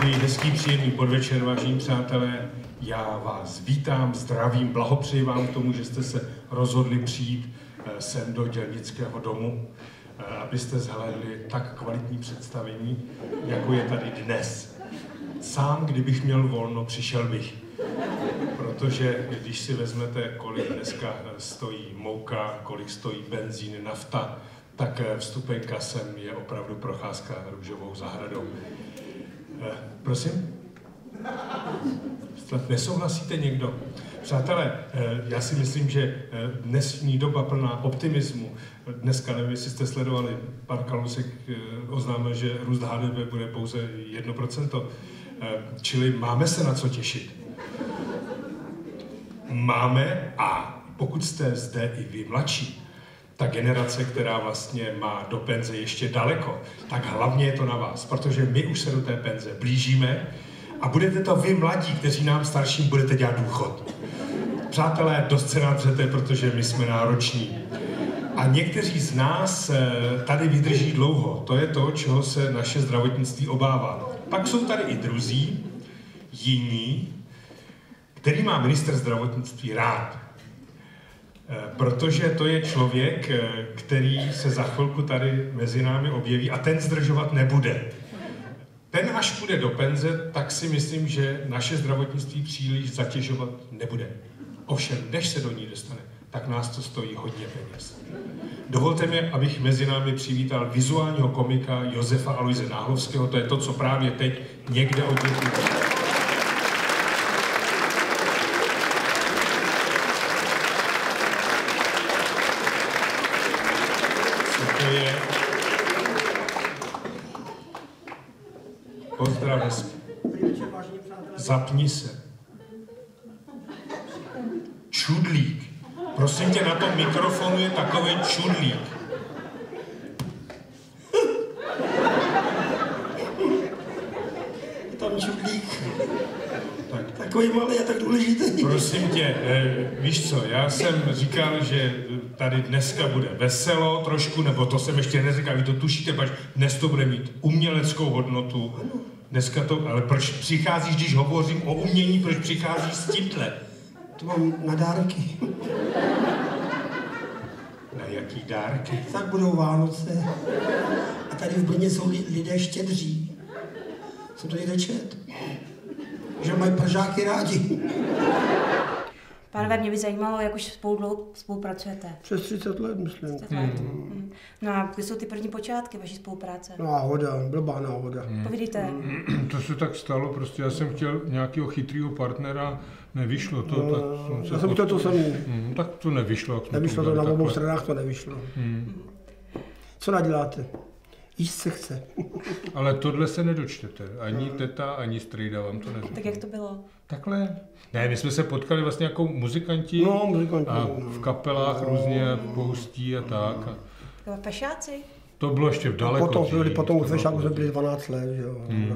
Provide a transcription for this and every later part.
Přeji hezký, příjemný podvečer, vážení přátelé. Já vás vítám, zdravím, blahopřeji vám k tomu, že jste se rozhodli přijít sem do Dělnického domu, abyste zhlédli tak kvalitní představení, jako je tady dnes. Sám, kdybych měl volno, přišel bych. Protože když si vezmete, kolik dneska stojí mouka, kolik stojí benzín, nafta, tak vstupenka sem je opravdu procházka růžovou zahradou. Prosím? Nesouhlasíte někdo? Přátelé, já si myslím, že dnešní doba plná optimismu, dneska nevím, jestli jste sledovali, pan Kalousek oznámil, že růst HDP bude pouze 1%, čili máme se na co těšit. Máme, a pokud jste zde i vy mladší, ta generace, která vlastně má do penze ještě daleko, tak hlavně je to na vás, protože my už se do té penze blížíme a budete to vy mladí, kteří nám starším budete dělat důchod. Přátelé, dost se nám přete, protože my jsme nároční. A někteří z nás tady vydrží dlouho. To je to, čeho se naše zdravotnictví obává. Pak jsou tady i druzí, jiní, který má ministr zdravotnictví rád. Protože to je člověk, který se za chvilku tady mezi námi objeví a ten zdržovat nebude. Ten, až půjde do penze, tak si myslím, že naše zdravotnictví příliš zatěžovat nebude. Ovšem, než se do ní dostane, tak nás to stojí hodně peněz. Dovolte mi, abych mezi námi přivítal vizuálního komika Josefa Aloise Náhlovského. To je to, co právě teď někde od dětí. Pozdrav hezky. Zapni se. Čudlík. Prosím tě, na tom mikrofonu je takový čudlík. Tam čudlík. Tak. Takový malý a tak důležitý. Prosím tě, víš co, já jsem říkal, že tady dneska bude veselo trošku, nebo to jsem ještě neříkal, vy to tušíte, pač dnes to bude mít uměleckou hodnotu. Dneska to, ale proč přicházíš, když hovořím o umění, proč přicházíš s tímhle? To mám na dárky. Na jaký dárky? Tak budou Vánoce. A tady v Brně jsou lidé štědří. Jsem to někde čet. Že mají pržáky rádi. Pánové, mě by zajímalo, jak už spolupracujete. Přes 30 let, myslím. 30 let. No a kde jsou ty první počátky vaší spolupráce? Náhoda, blbá náhoda. Povídejte. To se tak stalo, prostě já jsem chtěl nějakého chytrého partnera, nevyšlo to. No, tak já jsem chtěl to samý. Tak to nevyšlo. Nevyšlo to na obou stranách, to nevyšlo. Co naděláte? Jíst se chce. Ale tohle se nedočtete. Ani teta, ani strejda vám to neřekne. Tak jak to bylo? Takhle. Ne, my jsme se potkali vlastně jako muzikanti. No, muzikanti. A v kapelách různě, pohustí a tak. Fešáci? To bylo ještě v daleko. Potom u Fešáku jsme byli 12 let, že jo.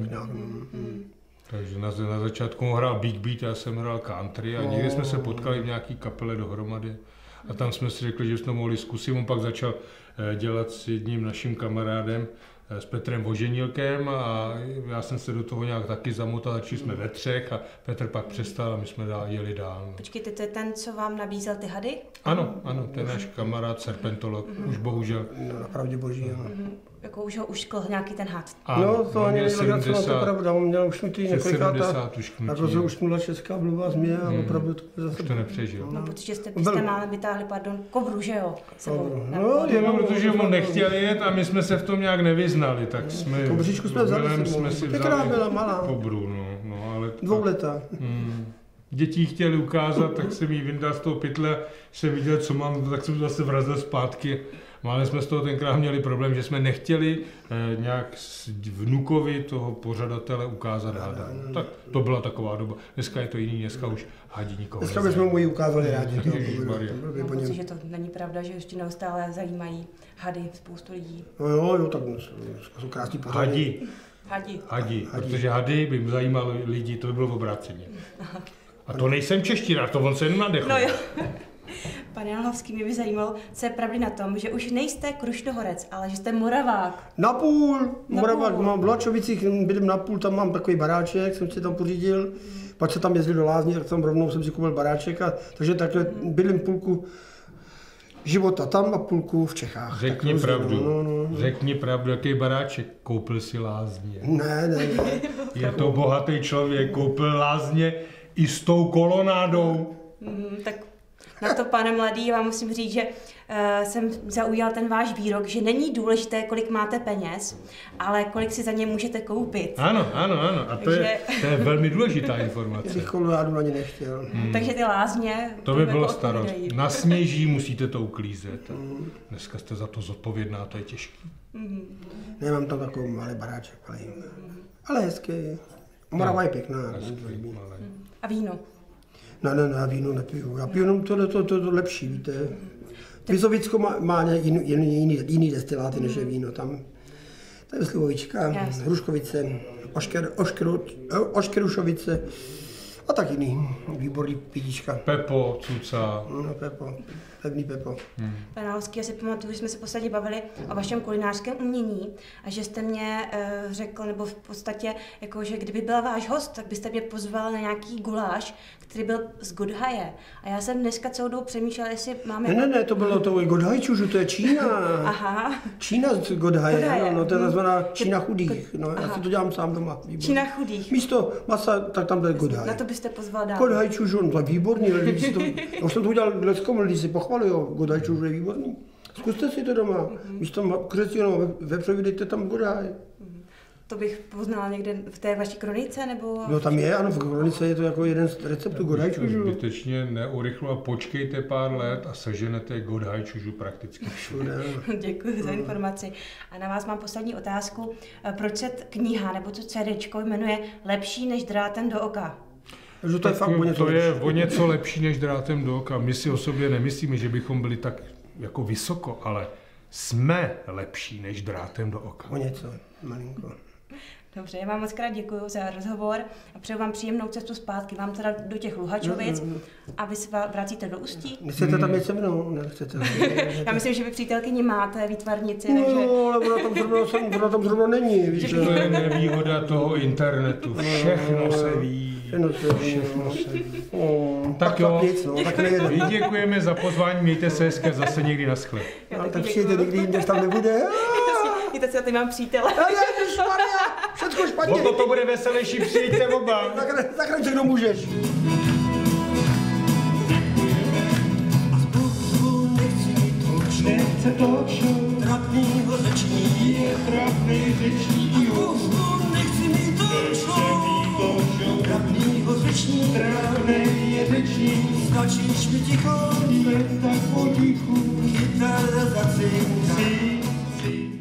Takže na začátku hrál Big Beat, já jsem hrál country a někdy jsme se potkali v nějaký kapele dohromady. A tam jsme si řekli, že jsme mohli zkusit. On pak začal dělat s jedním naším kamarádem, s Petrem Voženilkem, a já jsem se do toho nějak taky zamotal, začali jsme ve třech a Petr pak přestal a my jsme jeli dál. Počkejte, to je ten, co vám nabízel ty hady? Ano, ten náš kamarád, serpentolog, už bohužel. No, napravdě boží, ano. Jako už ho uškl nějaký ten had. No, to ani nevěděl, to pravda, on měl ušnutý několikrát a to se ušnula česká blbá změ a opravdu to zase... Už to nepřežil. No, protože jste málem vytáhli, kobru, že jo? No, jenom protože on nechtěl jet a my jsme se v tom nějak nevyznali, tak jsme... Kobříčku jsme vzali si, která byla malá. Kobru, no, ale... 2letá. Děti chtěli ukázat, tak jsem jí vyndal z toho pytle, jsem viděl, co mám, tak jsem zase vrazil zpátky. Ale jsme z toho tenkrát měli problém, že jsme nechtěli nějak vnukovi toho pořadatele ukázat hada. Tak to byla taková doba. Dneska je to jiný, dneska už hadi nikoho dneska bychom mu ji ukázali rádi. Protože to není pravda, že ještě neustále zajímají hady spoustu lidí. No jo, tak jsou krásný pořady. Hadi, protože hady by zajímaly lidi, to by bylo v obráceně. A to nejsem čeština, to on se jenom nadechl. No jo. Pane Lhovský, mě by zajímalo, co je pravdy na tom, že už nejste Krušnohorec, ale že jste Moravák. Napůl, Moravák, mám v Lačovicích, bydlím napůl, tam mám takový baráček, jsem si tam pořídil, pak se tam jezdil do Lázní, tak tam rovnou jsem si koupil baráček, takže takhle bydlím půlku života tam a půlku v Čechách. Řekni pravdu, řekni pravdu, jaký baráček, koupil si Lázně. Ne. Je to bohatý člověk, koupil Lázně i s tou kolonádou. Tak na to, pane mladý, vám musím říct, že jsem zaujal ten váš výrok, že není důležité, kolik máte peněz, ale kolik si za ně můžete koupit. Ano. A to je velmi důležitá informace. Bych kolonádu ani nechtěl. Takže ty Lázně... To by bylo starost. Na sněží musíte to uklízet. Dneska jste za to zodpovědná, to je těžké. Nemám tam takový malý baráček, ale hezký. Morava je pěkná. A víno? Ne, víno nepiju. Já piju jenom to lepší, víte. Vizovicko má jiný destiláty než je víno. Tam to je Slivovička, Hruškovice, Oškerušovice a tak jiný výborný pitíčka. Pepo, Cuca. No, pevný Pepo. Pane Lhovský, já si pamatuju, že jsme se v podstatě bavili o vašem kulinářském umění a že jste mě řekl, nebo v podstatě, jako, že kdyby byl váš host, tak byste mě pozval na nějaký guláš, který byl z Godhaje. A já jsem dneska celou dobu přemýšlela, jestli máme... Ne, to bylo to Godhajčužu, to je Čína. Aha. Čína z Godhaje, no, to je nazvaná Čína chudých. No, já si to dělám sám doma. Výborný. Čína chudých. Místo masa, tak tam to je Godhaj. Na to byste pozval dál. Godhajčužu, to je výborný, já už jsem to udělal leckom, lidi si pochvalují, Godhajčužu je výborný. Zkuste si to doma, místo křesťanů vepřovi dejte tam Godhaj. To bych poznala někde v té vaší kronice, nebo... No tam je, ano, v kronice je to jako jeden z receptů Godhajčužu. Zbytečně neurychlu a počkejte pár let a seženete Godhajčužu prakticky všude. Děkuji za informaci. A na vás mám poslední otázku. Proč se kniha nebo to CDčko jmenuje Lepší než drátem do oka? To je fakt o něco lepší než drátem do oka. My si o sobě nemyslíme, že bychom byli tak jako vysoko, ale jsme lepší než drátem do oka. O něco, malinko. Dobře, já vám moc krát děkuji za rozhovor a přeju vám příjemnou cestu zpátky. Vám teda do těch Luhačovic a vy se vracíte do Ústí. Nechcete tam jít se mnou? Nechcete. Já myslím, že vy přítelkyni máte, výtvarnici, no, takže... No, ale ona tam zrovna není, víš. To je nevýhoda toho internetu. Všechno se ví. Všechno se ví. Tak jo, my děkujeme za pozvání, mějte se hezky, zase někdy na sklep. Tak přijďte někdy jinde, tam nebude. Víte co, ty mám přítele. Všechno špatně. O to bude veselější, přijďte oba. Tak všechno můžeš. Nechce to show, trapnýho řečník, je trapný řečník, nechci mít to show, trapnýho řečník, trapný je řečník, stačíš mi ticho, jen tak potichu, kytara za si.